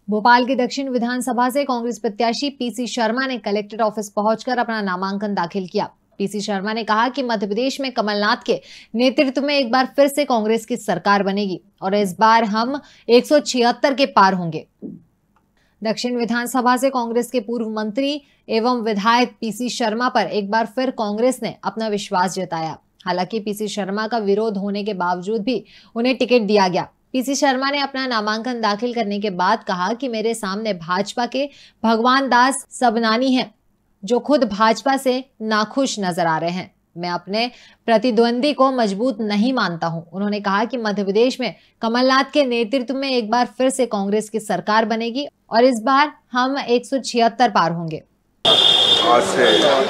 भोपाल की दक्षिण विधानसभा से कांग्रेस प्रत्याशी पीसी शर्मा ने कलेक्ट्रेट ऑफिस पहुंचकर अपना नामांकन दाखिल किया। पीसी शर्मा ने कहा कि मध्य प्रदेश में कमलनाथ के नेतृत्व में एक बार फिर से कांग्रेस की सरकार बनेगी और इस बार हम 176 के पार होंगे। दक्षिण विधानसभा से कांग्रेस के पूर्व मंत्री एवं विधायक पीसी शर्मा पर एक बार फिर कांग्रेस ने अपना विश्वास जताया। हालांकि पीसी शर्मा का विरोध होने के बावजूद भी उन्हें टिकट दिया गया। पीसी शर्मा ने अपना नामांकन दाखिल करने के बाद कहा कि मेरे सामने भाजपा के भगवान दास सबनानी हैं, जो खुद भाजपा से नाखुश नजर आ रहे हैं। मैं अपने प्रतिद्वंदी को मजबूत नहीं मानता हूं। उन्होंने कहा कि मध्य प्रदेश में कमलनाथ के नेतृत्व में एक बार फिर से कांग्रेस की सरकार बनेगी और इस बार हम 176 पार होंगे। आज से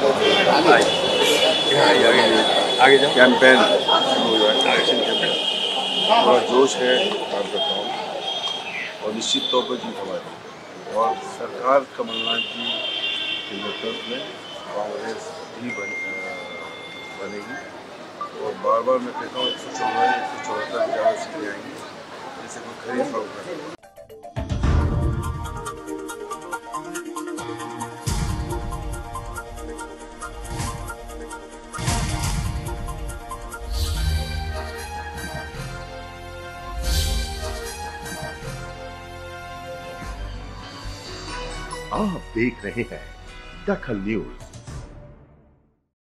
कैंपेन पूरा जोश है, काम करता हूँ और निश्चित तौर पर जीत हमारी और सरकार कमलनाथ जी के नेतृत्व में कांग्रेस ही बनेगी और बार बार मैं कहता हूँ 174 ज़्यादा सीटें आएंगी, जैसे कोई खरीद फरोख्त नहीं। आप देख रहे हैं दखल न्यूज।